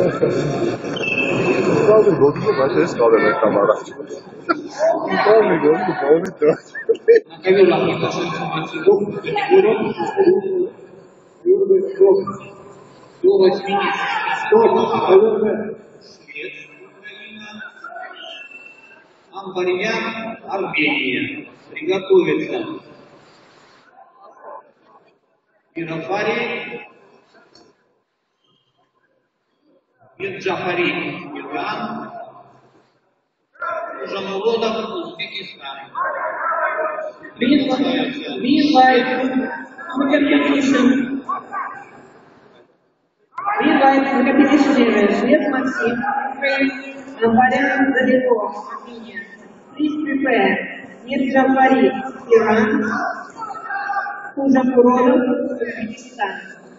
Правда, година baš es kao da neka mara. Правда, година bolnica. Амбарьян, Армения. Приготовиться. Мирафари, Мирджафари, Иран. Жамалодов, Узбекистан. Meanwhile, the competitioners, Lev Maxim, Ukraine, and Valentin Zalekov, Armenia. Please prepare Mirza Farid, Iran, Kuzamurolov, Uzbekistan.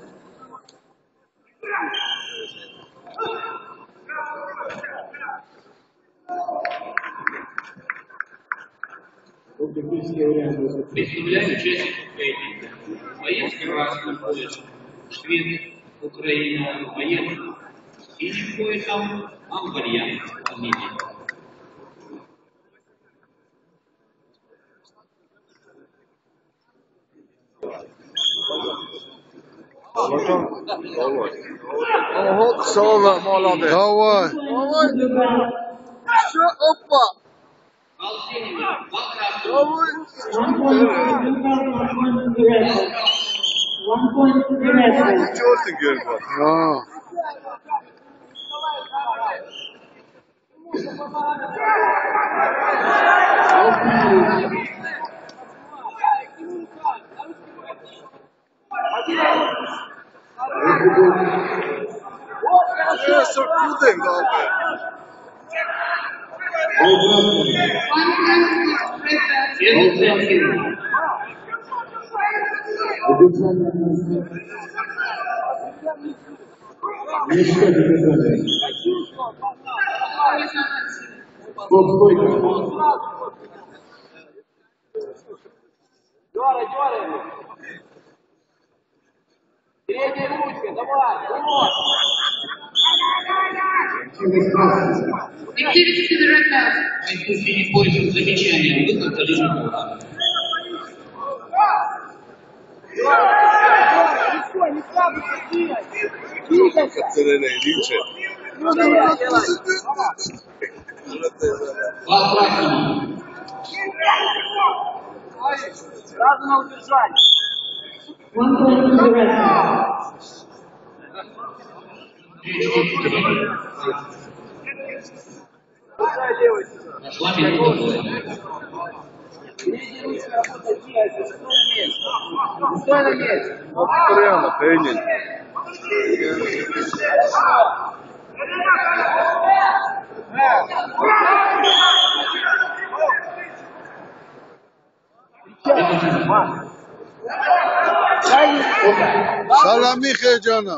Представляю участников поединка. Боец красный пояс, швед, Украина, боец с синим поясом, Амбарьян, Армения. Oho, sağ молодец. Давай. Все, опа. Алсенина, Бакрасов. Давай. 1 point to the wrestler. Gördün galiba. Ha. Ya sırtlıydın abi. Средняя ручка, давай, вперед! Activity to the red belt. Бойцу с синим поясом замечание, выход за лишний пояс. Linče. Бакрасов. Сразу на удержание. 1 point to the wrestler. Пускай девочка. Пошла минута боя. Средняя ручка работает тихо, стой на месте. Стой на месте. Prema, penjen. Salami Khejana.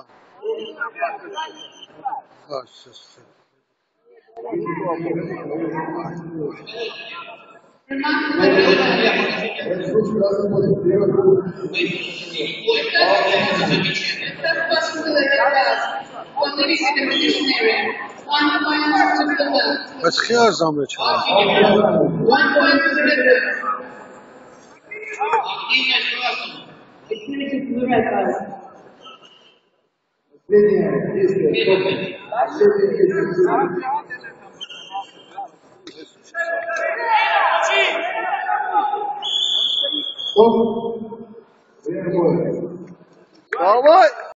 Kaç khiyar zamle çala. 1 point to the red belt. Активность красного. Activity to the red belt. Давай.